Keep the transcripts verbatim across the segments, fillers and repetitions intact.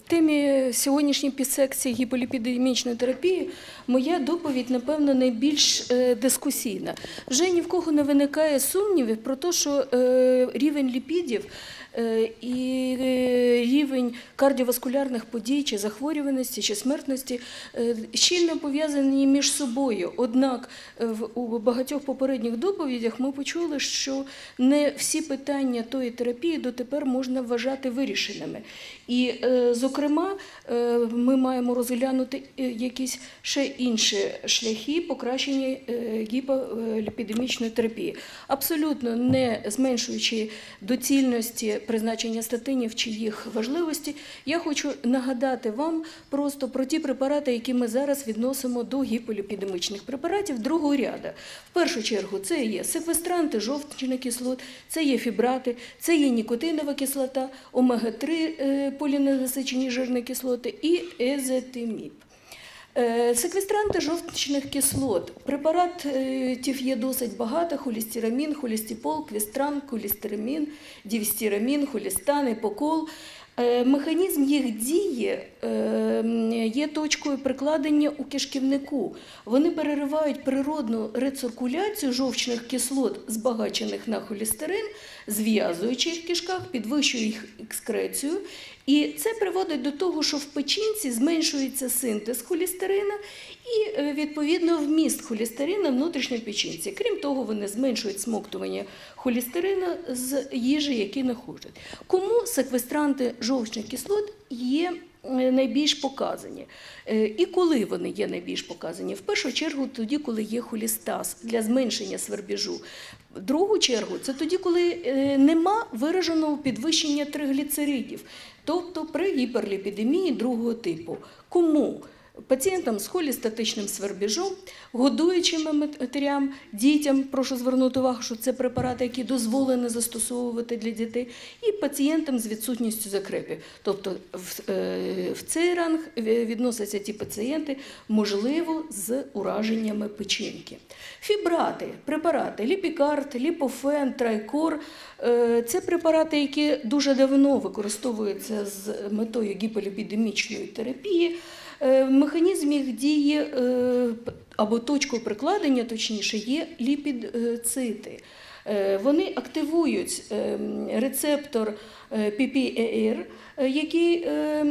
темі сьогоднішньої підсекції гіполіпідемічної терапії моя доповідь, напевно, найбільш дискусійна. Вже ні в кого не виникає сумнівів про те, що рівень ліпідів і рівень кардіоваскулярних подій, чи захворюваності, чи смертності щільно пов'язані між собою. Однак у багатьох попередніх доповідях ми почули, що не всі питання тої терапії дотепер можна вважати вирішеними. І, зокрема, ми маємо розглянути якісь ще інші шляхи покращення гіполіпідемічної терапії. Абсолютно не зменшуючи доцільності призначення статинів чи їх важливості, я хочу нагадати вам просто про ті препарати, які ми зараз відносимо до гіполіпідемічних препаратів другого ряду. В першу чергу це є секвестранти жовчних кислот, це є фібрати, це є нікотинова кислота, омега три поліненасичені жирні кислоти і езотиміб. Секвестранти жовчних кислот. Препаратів є досить багато: холістирамін, холістипол, квестран, холістирамін, дівстирамін, холістан, епокол. Механізм їх дії є точкою прикладення у кишківнику. Вони переривають природну рециркуляцію жовчних кислот, збагачених на холістерин, зв'язуючи їх в кишках, підвищує їх екскрецію. І це приводить до того, що в печінці зменшується синтез холістерина і, відповідно, вміст холістерина внутрішньо в печінці. Крім того, вони зменшують смоктування холістерина з їжі, які находять. Кому секвестранти жовчних кислот є найбільш показані? І коли вони є найбільш показані? В першу чергу тоді, коли є холістаз для зменшення свербіжу. В другу чергу це тоді, коли нема вираженого підвищення тригліцеридів, тобто при гіперліпідемії другого типу. Кому? Пацієнтам з холістатичним свербіжом, годуючим матерям, дітям, прошу звернути увагу, що це препарати, які дозволено застосовувати для дітей, і пацієнтам з відсутністю закрепів. Тобто в цей ранг відносяться ті пацієнти, можливо, з ураженнями печінки. Фібрати, препарати ліпікард, ліпофен, трайкор – це препарати, які дуже давно використовуються з метою гіполіпідемічної терапії. Механізм їх дії, або точкою прикладення, точніше, є ліпідцити. Вони активують рецептор пі пі і ар, який,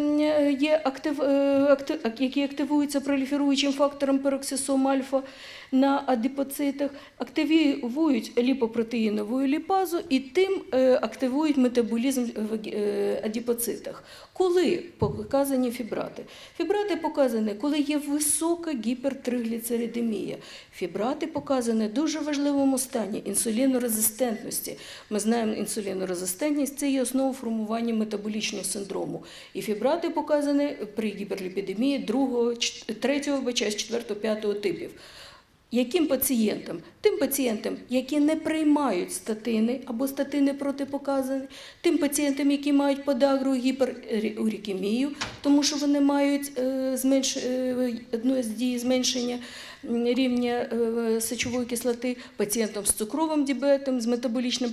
є актив, який активується проліферуючим фактором пероксисом альфа на адипоцитах, активують ліпопротеїнову ліпазу і тим активують метаболізм в адипоцитах. Коли показані фібрати? Фібрати показані, коли є висока гіпертригліцеридемія. Фібрати показані в дуже важливому стані інсулінорезистентності. Ми знаємо, інсулінорезистентність – це є основа формування метаболічного синдрому. І фібрати показані при гіперліпідемії другого, третього, четвертого, п'ятого типів. Яким пацієнтам? Тим пацієнтам, які не приймають статини або статини протипоказані, тим пацієнтам, які мають подагру, гіперурікемію, тому що вони мають зменш... одну з дій зменшення рівня сечової кислоти, пацієнтам з цукровим діабетом, з метаболічним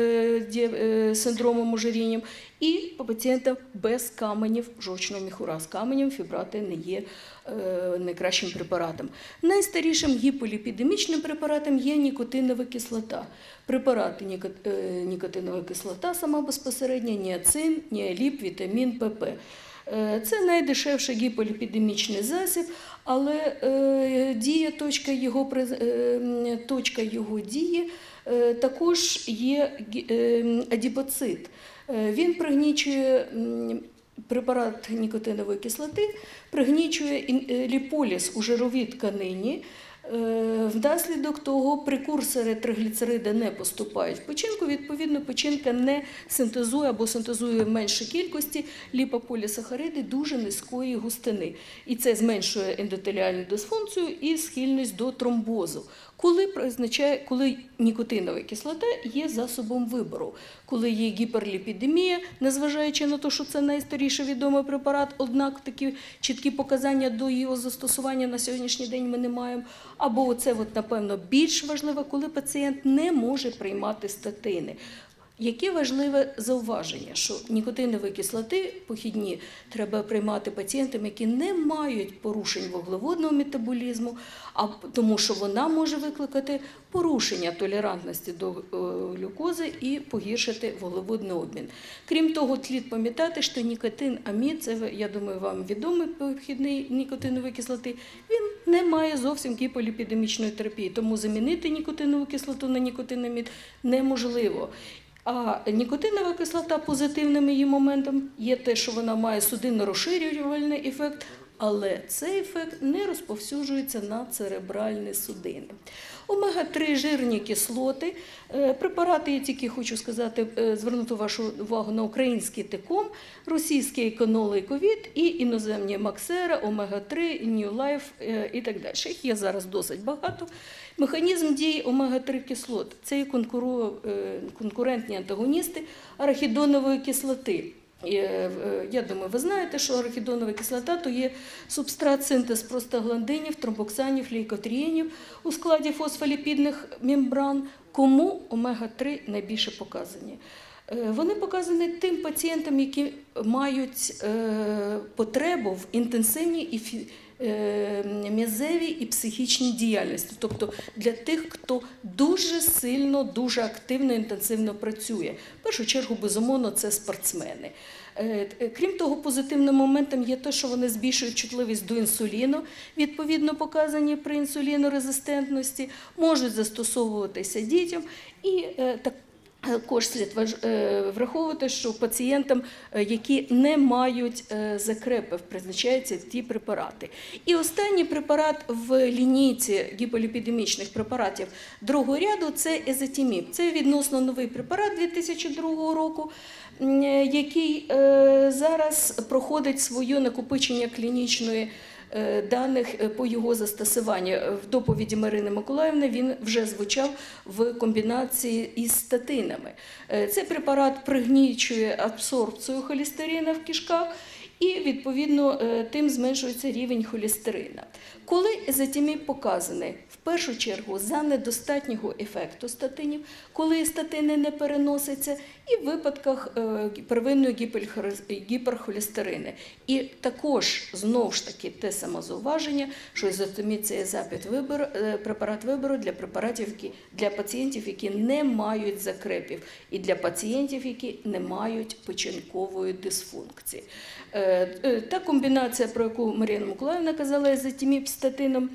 синдромом ожирінням і пацієнтам без каменів жовчного міхура. З каменем фібрати не є найкращим препаратом. Найстарішим гіполіпідемічним препаратом є нікотинова кислота. Препарати нікотинова кислота сама безпосередньо, ніацин, ніаліп, вітамін, ПП. Це найдешевший гіполіпідемічний засіб, але дія, точка його, точка його дії також є адипоцит. Він пригнічує, препарат нікотинової кислоти пригнічує ліполіз у жировій тканині. Внаслідок того прекурсори тригліцерида не поступають в печінку, відповідно, печінка не синтезує або синтезує в меншій кількості ліпополісахариди дуже низької густини. І це зменшує ендотеліальну дисфункцію і схильність до тромбозу. Коли, коли нікотинова кислота є засобом вибору, коли є гіперліпідемія, незважаючи на те, що це найстаріший відомий препарат, однак такі чіткі показання до його застосування на сьогоднішній день ми не маємо, або це, от, напевно, більш важливо, коли пацієнт не може приймати статини. Яке важливе зауваження, що нікотинові кислоти похідні треба приймати пацієнтам, які не мають порушень вуглеводного метаболізму, а тому що вона може викликати порушення толерантності до глюкози і погіршити вуглеводний обмін. Крім того, слід пам'ятати, що нікотин-амід, це, я думаю, вам відомий похідний нікотинової кислоти, він не має зовсім гіполіпідемічної терапії, тому замінити нікотинову кислоту на нікотин-амід неможливо. А нікотинова кислота позитивним її моментом є те, що вона має судинно-розширювальний ефект, але цей ефект не розповсюджується на церебральні судини. омега три жирні кислоти, препарати, я тільки хочу сказати, звернути вашу увагу на український Теком, російський Еконол і Ковід і іноземні Максера, омега три, New Life і так далі. Їх є зараз досить багато. Механізм дії омега три кислот – це конкурентні антагоністи арахідонової кислоти. Я думаю, ви знаєте, що арахідонова кислота – то є субстрат синтез простагландинів, тромбоксанів, лейкотрієнів у складі фосфоліпідних мембран. Кому омега три найбільше показані? Вони показані тим пацієнтам, які мають потребу в інтенсивній і м'язевій і психічній діяльності, тобто для тих, хто дуже сильно, дуже активно, інтенсивно працює. В першу чергу, безумовно, це спортсмени. Крім того, позитивним моментом є те, що вони збільшують чутливість до інсуліну, відповідно показані при інсулінорезистентності, можуть застосовуватися дітям і так. Також слід враховувати, що пацієнтам, які не мають закрепів, призначаються ті препарати. І останній препарат в лінійці гіполіпідемічних препаратів другого ряду – це езотиміб. Це відносно новий препарат дві тисячі другого року, який зараз проходить своє накопичення клінічної даних по його застосуванню. В доповіді Марини Миколаївни він вже звучав в комбінації із статинами. Цей препарат пригнічує абсорбцію холестерину в кишках і, відповідно, тим зменшується рівень холестерина. Коли езотиміб показаний? В першу чергу за недостатнього ефекту статинів, коли статини не переносяться, і в випадках первинної гіперхолестерини. І також, знову ж таки, те саме зауваження, що езотиміб – це є запит вибору, препарат вибору для препаратів, які, для пацієнтів, які не мають закрепів, і для пацієнтів, які не мають печінкової дисфункції. Та комбінація, про яку Марина Миколаївна казала, езотиміб з статином,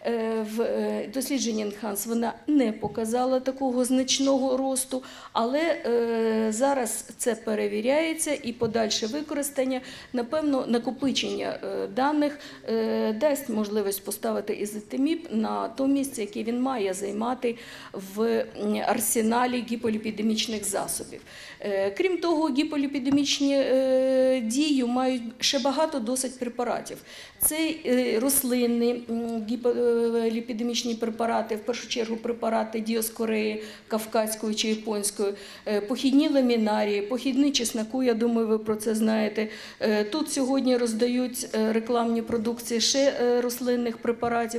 в дослідженні Enhance вона не показала такого значного росту, але зараз це перевіряється і подальше використання, напевно, накопичення даних дасть можливість поставити езотиміб на те місце, яке він має займати в арсеналі гіполіпідемічних засобів. Крім того, гіполіпідемічні дії мають ще багато досить препаратів. Це рослинні гіполіпідемічні препарати, в першу чергу препарати діоскореї, кавказької чи японської, похідні ламінарії, похідні чесноку, я думаю, ви про це знаєте. Тут сьогодні роздають рекламні продукції ще рослинних препаратів.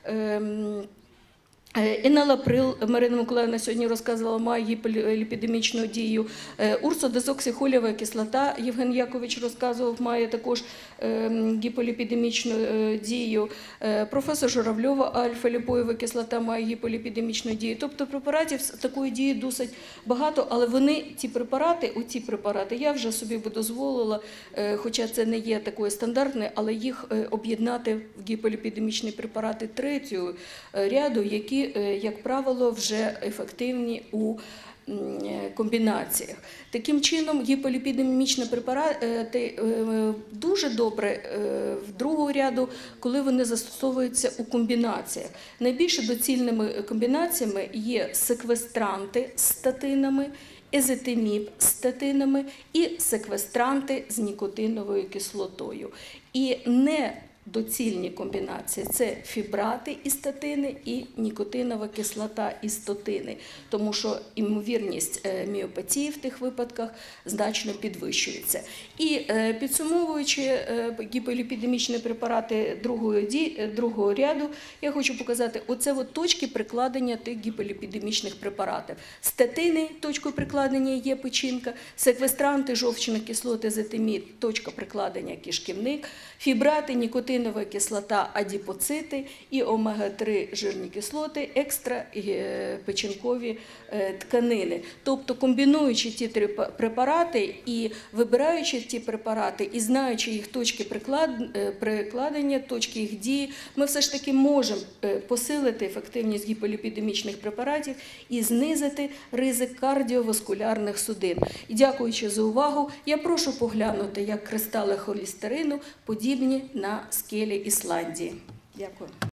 Еналаприл, Марина Миколаївна сьогодні розказувала, має гіполіпідемічну дію. Урсодезоксихолієва кислота, Євген Якович розказував, має також гіполіпідемічну дію. Професор Журавльова, альфа-ліпоєва кислота, має гіполіпідемічну дію. Тобто препаратів з такої дії досить багато, але вони, ті препарати, оці препарати, я вже собі би дозволила, хоча це не є такою стандартною, але їх об'єднати в гіполіпідемічні препарати третього ряду, які, як правило, вже ефективні у комбінаціях. Таким чином, гіполіпідемічні препарати дуже добре в другого ряду, коли вони застосовуються у комбінаціях. Найбільш доцільними комбінаціями є секвестранти з статинами, езотиміб з статинами і секвестранти з нікотиновою кислотою. І не доцільні комбінації – це фібрати і статини і нікотинова кислота і статини, тому що ймовірність міопатії в тих випадках значно підвищується. І підсумовуючи гіполіпідемічні препарати другого, другого ряду, я хочу показати, оце от точки прикладення тих гіполіпідемічних препаратів. Статини, точкою прикладення є печінка, секвестранти, жовчні кислоти, зетимід, точка прикладення кишківник, фібрати, нікотинова кислота, адіпоцити і омега три жирні кислоти, екстрапечінкові тканини. Тобто, комбінуючи ті три препарати і вибираючи ті препарати, і знаючи їх точки прикладення, точки їх дії, ми все ж таки можемо посилити ефективність гіполіпідемічних препаратів і знизити ризик кардіоваскулярних судин. І дякуючи за увагу, я прошу поглянути, як кристали холестерину подібні на скелі Ісландії. Дякую.